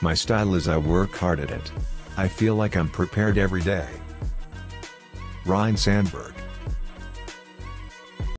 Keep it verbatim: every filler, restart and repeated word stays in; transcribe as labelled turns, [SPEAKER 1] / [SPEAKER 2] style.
[SPEAKER 1] my style as I work hard at it. I feel like I'm prepared every day. Ryne Sandberg.